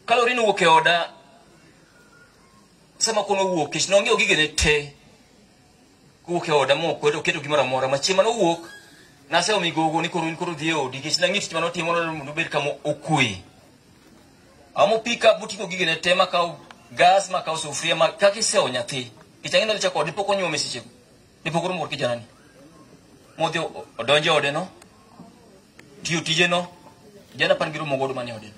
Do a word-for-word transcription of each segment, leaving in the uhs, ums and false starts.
Kalau rin wuok e oda sama kono wuok kech nonge ogigene te wuok e oda moko to keto gimoro amora machiema no wuok nase omigogo ni koro koro dhi e odi kech nang'it mano timo no bed kama okwe amo pika butiko gigene te makao gas makao sufria ma kaki seo nyathi kech ang'e ni chako odi pok onyuome seche dipo koro mor kijana ni modhi odonjo ode no tiyo tije no jana pan giro mogodo mane ode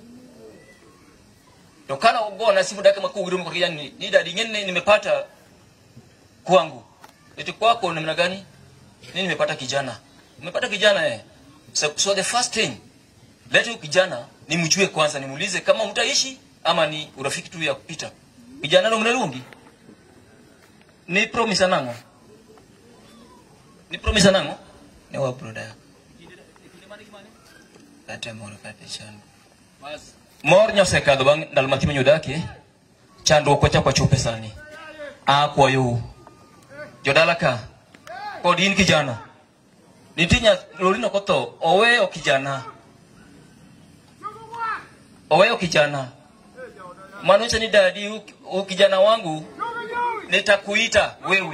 to kana ugona simu daka makugiro mko kijana ni ni dadi ngene nimepata kwangu eti kwako namna gani nini nimepata kijana nimepata kijana eh so, so the first thing letu kijana nimjue kwanza nimuulize kama mtaishi ama ni urafiki tu ya kupita kijana ndo mnalungi ni promise nango ni promise nango ne wa broda kata mor kata chan mas mor nyose kadho bang dal matimo nyudake chando ko cha kwa chupe sani a kwa yo jodalaka kodin kijana nitinya lolino koto owe o kijana owe o kijana manucha ni dadi u kijana wangu nitakuita wewe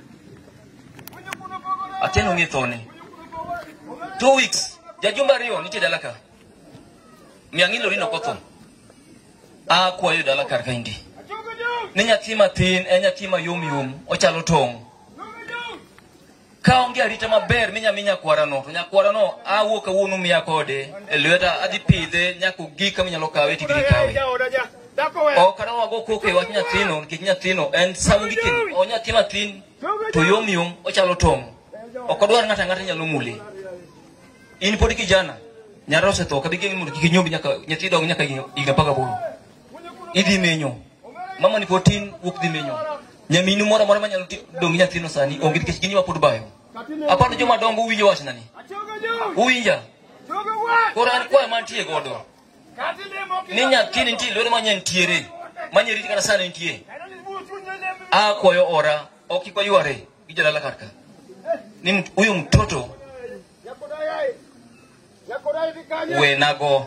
ateno ngithone two weeks jajumba rio niti dalaka miangilo lino koto a kwa yo dalaka kaindi ninya tima tin enya tima yum yum ochalo tong ka onge arita maber minya minya kwarano to nya kwarano a wuok awuonu miya kode e lweta adhi pidhe nyako gika minyalo kawe tigiri kawe o kada wago koke wach nyathino nikech nyathino en samungi kin o nyathi mathin to yom yom ochalo tong ok odwar ng'ata ng'ata nyalo mule in pod kijana nyaro osetho kabigeng mondo kik nyombi nyaka nyathi dong nyaka higa paka boro idhi menyo mama ni fourteen wuok dhi menyo nyaminu moro moro manyalo dong nyathino sani onge nikech gini mapod bayo aparo joma dongo uwinjo wach nani uwinja koro an kwa mantie godo ni nyathini nitie lwedo manya ntiere manyeriti kata sani nitie a kwayo ora ok ikwayuare gi jadala karka ni huyu mtoto wenago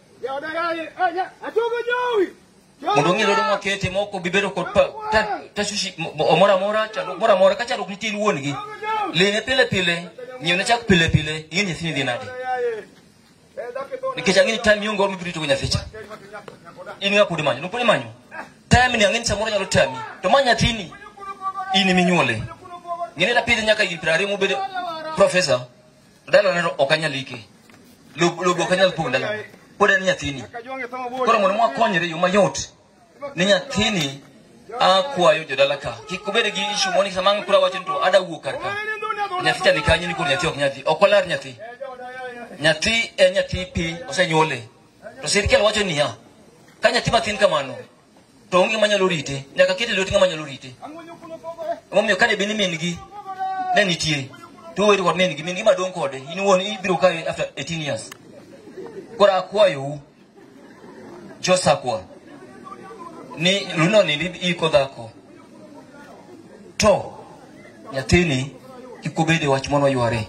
mondo ng'e lwedo makete moko bibedo kod tashushi omora mora chando mora mora kacha rok nitie wuon gi lene pile pile nyione chak pile pile ing'e nyathini dhi nade nikech ang'e ni time yongo mi brito nyaficha in nga pudi manyo nupudi manyo time ni ang'e ni samoro nyalo tami to ma nyathini in minyuole ng'e la pidhe nyaka gi prari mo bedo professor dala ne okanyalike logo okanyal pung dala pod en nyathini koro mondo mwakonyre yo mayot ni nyathini a kwayo jodala ka kik ubed gi issue moni samang kura wacho to ada wuok karka nyathi cha ni kanye ni koro nyathi ok nyathi ok olar nyathi nyathi en nyathi pi osenyuole to sirikal wacho niya ka nyathi mathin kamano to onge manyalo rite nyaka kete lwet ng'ama nyalo rite omiyo kane bini min gi ne nitie to weri kod min gi min gi madong kode in wuon ibiro kawe after eighteen years koro akwayo josakwa ni luno ni iko dhako to nyathini kik obede wach mono yware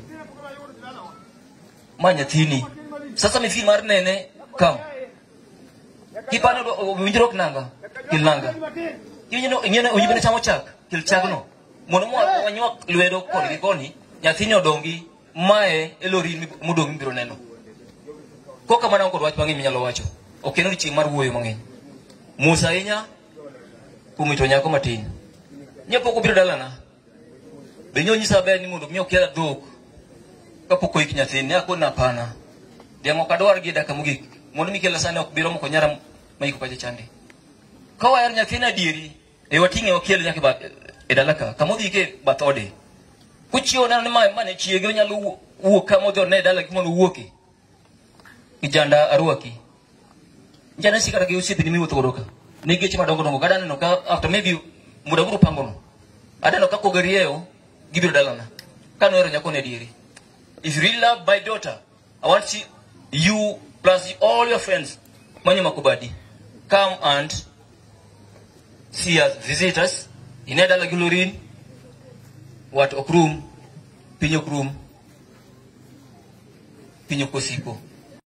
ma nyathini sasa mi fi mar nene kam kipano winjrok nanga kil nanga yinyo ngene oyibene chamo chak kil chagno mono mo wanywa lwedo kod gi koni nyathini odongi mae elori mudong biro neno koka mana kod wach mang'eny minyalo wacho okeno ni chieng' mar wuoyo mang'eny musa inya kumito nyako matin nyapoko biro dalana be nyonyisa ber ni mondo mi okiela dhok kapok oik nyathini akona pana diamo kadwar gi daka mogik mondo mi kela sane ok biro moko nyara maiko pache chande ka wayar nyathini adieri e wating'e okiel nyaka ba e dalaka kamodhi ke bathode kuchio na ni ma mane chiege nyalo wuok kamodhi ne dala mondo wuoki kijanda arwaki njana sikara ge usipi ni miwuotho godo ka nigeche madongo dongo kada neno ka after maybe muda buru pangono ada no ka kogerieo gibiro dalana kano ero nyako ne dieri if you really love my daughter I want you, you plus all your friends manye makubadi come and see us, visit us in Edala Gilorin wat okrum pinyo krum pinyo kosiko